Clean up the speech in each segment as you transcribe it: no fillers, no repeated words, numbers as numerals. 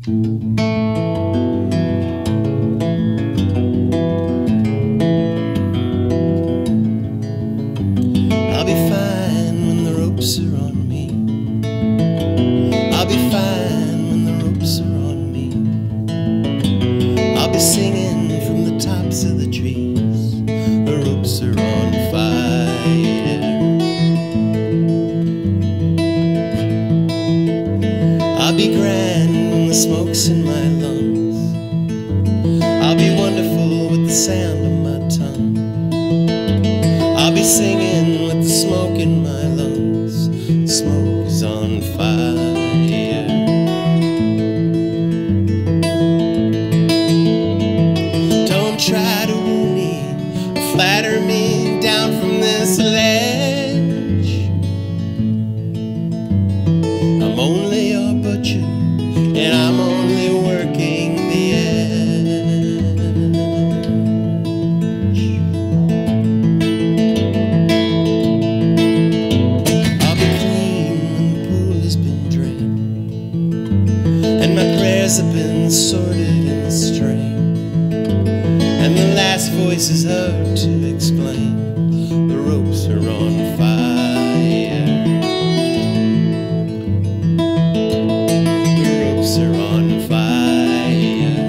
I'll be fine when the ropes are on me. I'll be fine when the ropes are on me. I'll be singing from the tops of the trees. The ropes are on fire. I'll be grand when the smoke's in my lungs. I'll be wonderful with the sound of my tongue. I'll be singing with the smoke in my lungs. Smoke is on fire. Don't try to woo me or flatter me down from this ledge. I'm only your butcher, and I'm only working the edge. I'll be clean when the pool has been drained, and my prayers have been sorted in the stream, and the last voice is heard to explain the ropes are on fire. The ropes are on fire.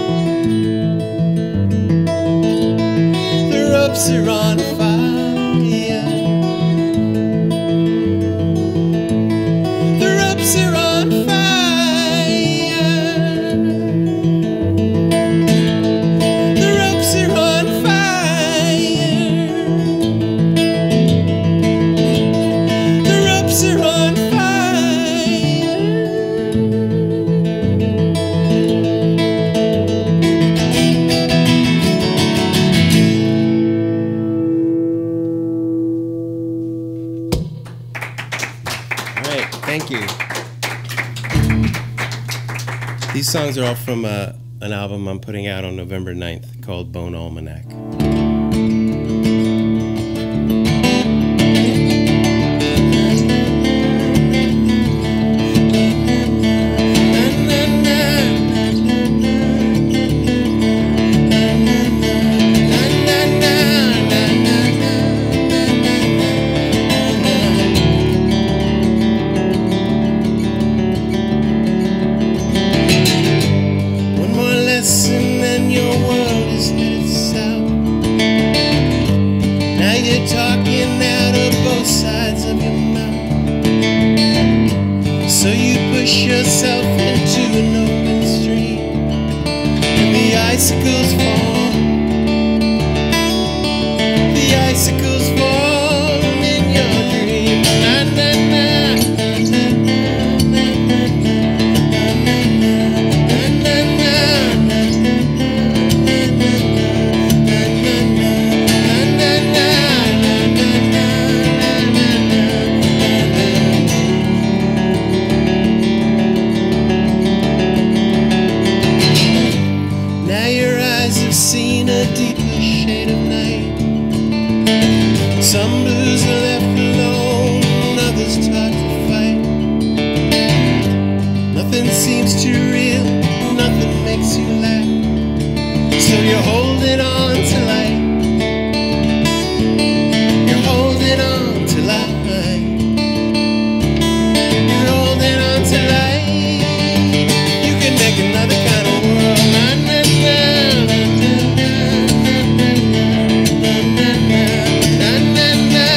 The ropes are on fire. The ropes are on fire. The ropes are on fire. The ropes are on fire. All right, thank you. These songs are all from an album I'm putting out on November 9th called Bone Almanac. One more lesson and your world is headed south. Now you're talking out of both sides of your mouth. So you push yourself into an open stream, and the icicles fall. The icicles fall in your dream. Na, na, na. Now your eyes have seen a deeper shade of night. Some blues are left alone, others taught to fight. Nothing seems too real, nothing makes you laugh. So you're holding on to light. You're holding on to light. You're holding on to light. You can make another kind of world. Na, na, na, na, na, na, na, na, na, na,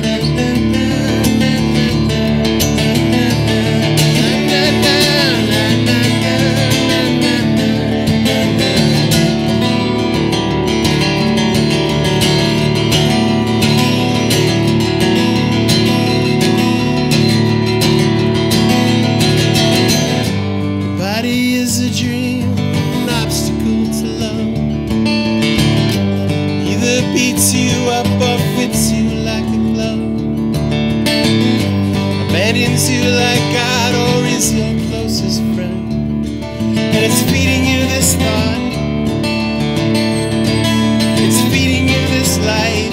Your body is a dream, an obstacle to love. Either beats you up or fits you like a glove. Abandons you like God or is your closest friend. And it's feeding you this thought. It's feeding you this life.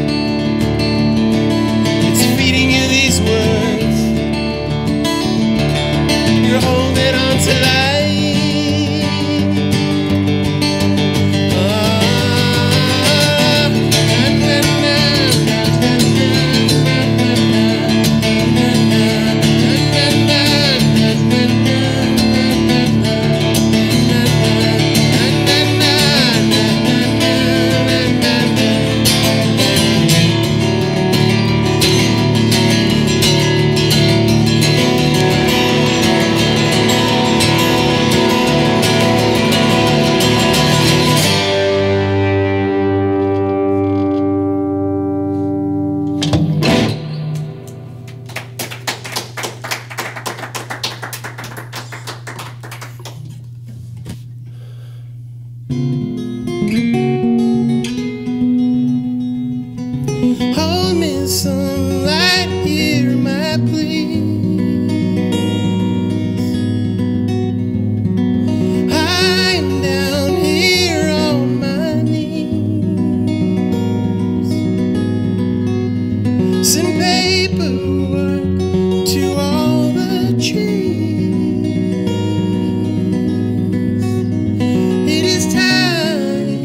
It's feeding you these words. You're holding on to life. paperwork to all the trees. It is time.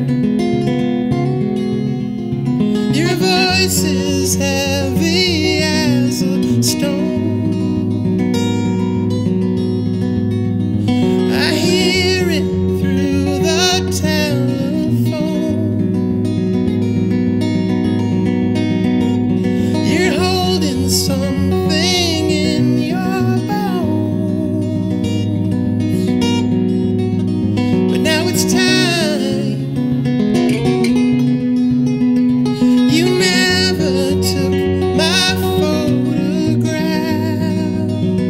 Your voice is heavy as a stone. I hear it through the telephone. You're holding something in your bones. But now it's time. You never took my photograph,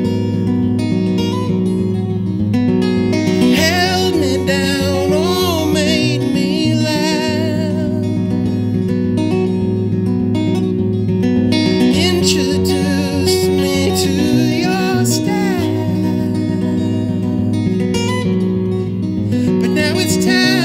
held me down or made me laugh, introduced me to your staff. But now it's time.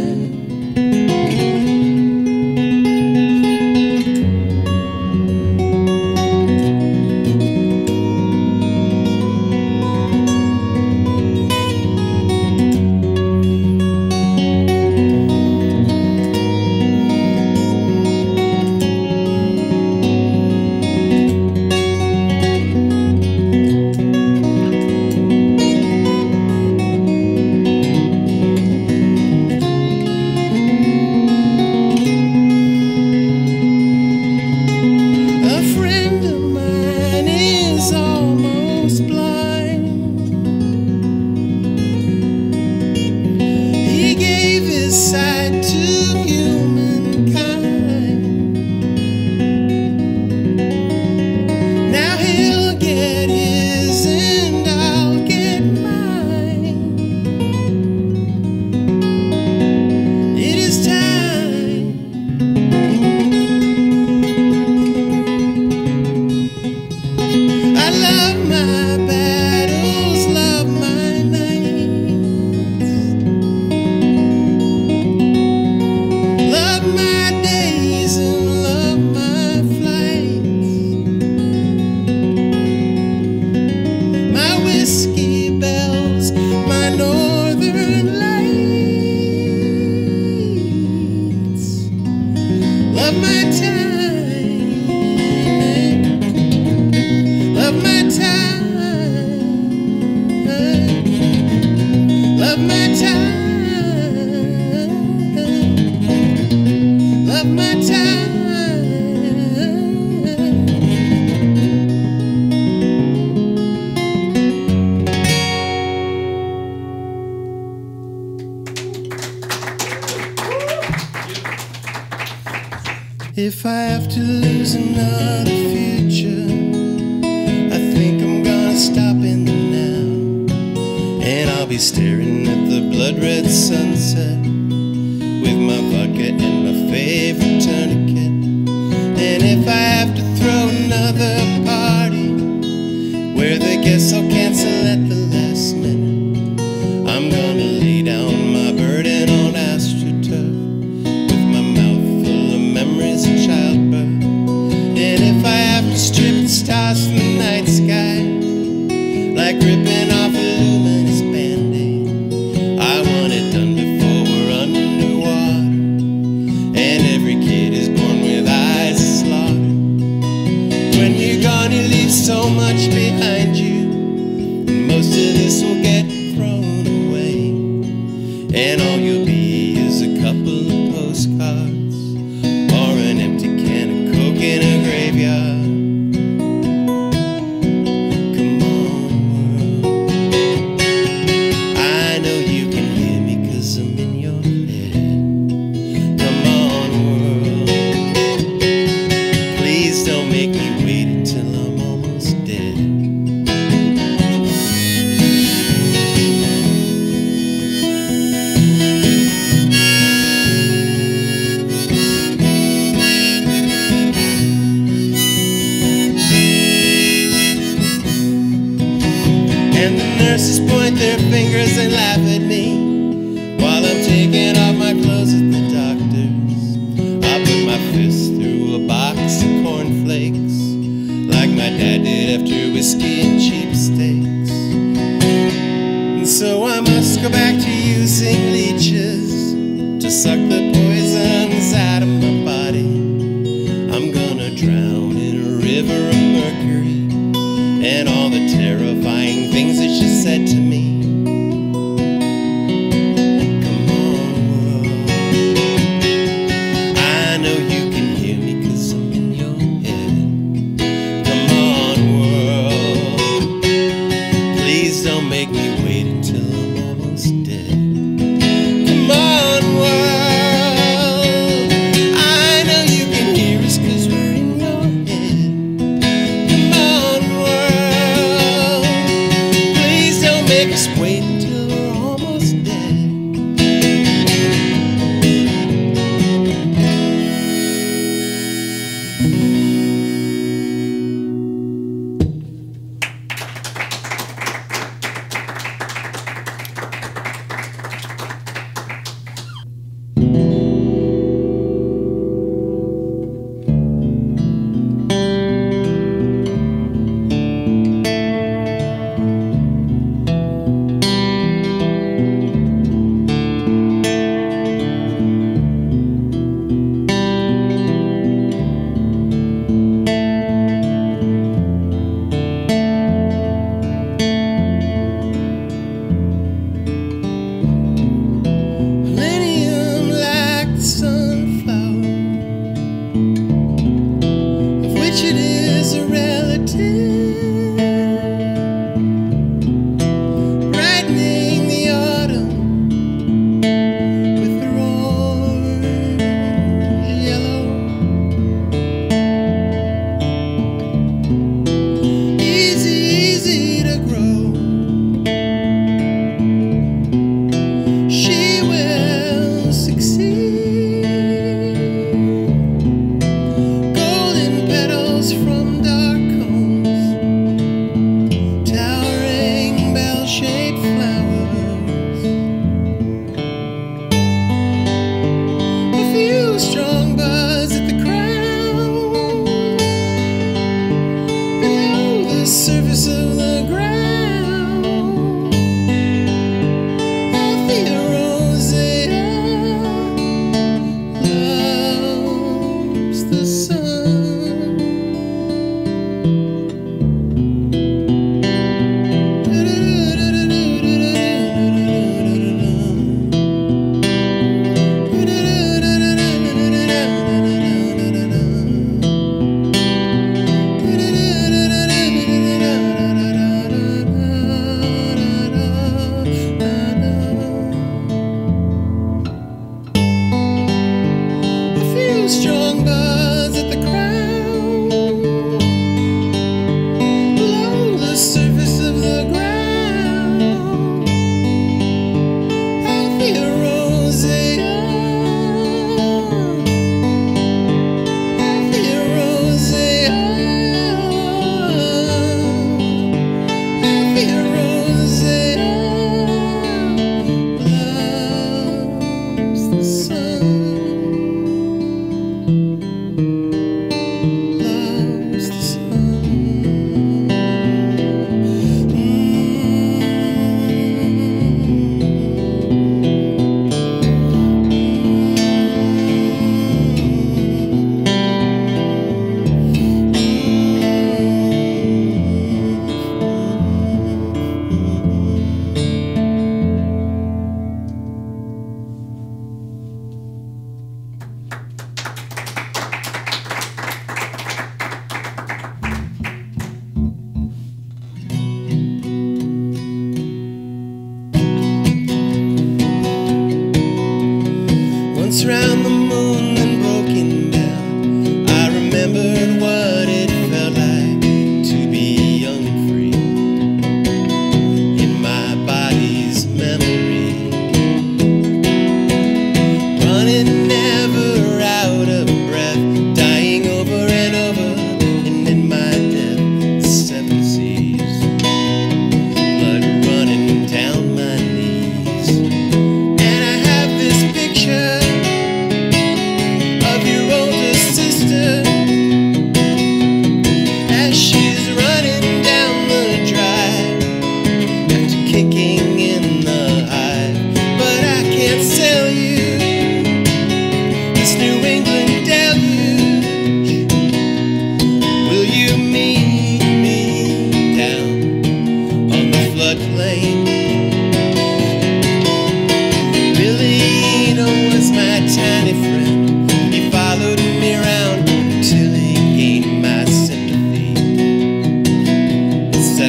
A friend of mine is almost blind. He gave his sight to humankind. Now he'll get his and I'll get mine. It is time. I love my battles, love my nights, love my days and love my flights, my whiskey bells, my northern lights, love my time, love my time, love my time, love my time. If I have to lose another future, I think I'm gonna stop in the now, and I'll be staring at the blood-red sunset with my vodka and my favorite tourniquet. And if I have to throw another party where the guests all cancel at the last minute, I'm gonna lay down my burden on AstroTurf with my mouth full of memories of childbirth. And if I have to strip the stars from the night sky like ripping off a luminous band-aid, I want it done before we're underwater and every kid is born with eyes of slaughter. When you're gone, you leave so much behind you, and most of this will get thrown away, and all you'll be is a couple of postcards or an empty can of Coke in a graveyard. Come on, world, I know you can hear me 'cause I'm in your head. Come on, world, please don't make me wait until I'm almost dead. And the nurses point their fingers and laugh at me while I'm taking off my clothes at the doctor's. I put my fist through a box of cornflakes my dad did after whiskey and cheap steaks. And so I must go back to using leeches to suck the poisons out of my body. I'm gonna drown in a river of mercury and all the terrifying things that she said to me. Come on, world, I know you can hear me 'cause I'm in your head. Come on, world, please don't make me wait until I'm almost dead. Come on, world, I know you can hear us 'cause we're in your head. Come on, world, please don't make us wait until we're almost dead.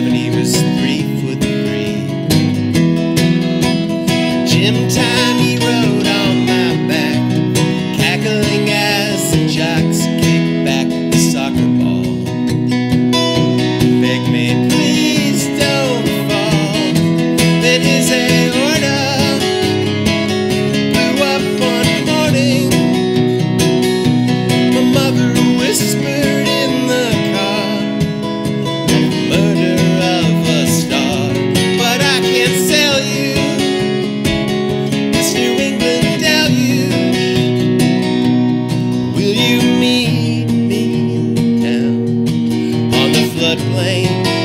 7, he was 3'3". Gym time, he rode on my back, cackling as the jocks kicked back the soccer ball. Beg me, please don't fall. Then his aorta blew up one morning. My mother whispered in the car, murder of a star. But I can't sell you this New England deluge. Will you meet me down on the floodplain?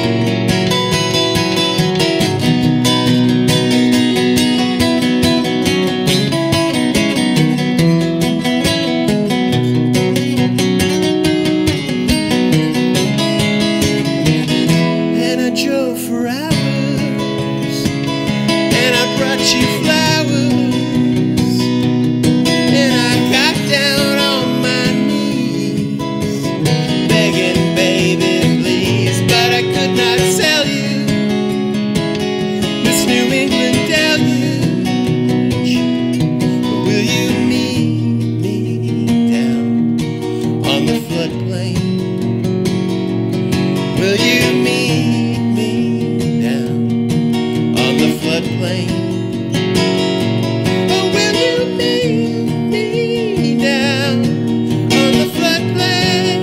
Drove for hours, and I brought you flowers, and I got down on my knees, begging, baby, please, but I could not sell you this New England deluge. But will you meet me down on the floodplain? Will you meet floodplain? Oh, will you meet me down on the floodplain?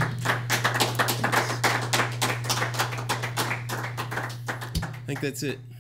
I think that's it.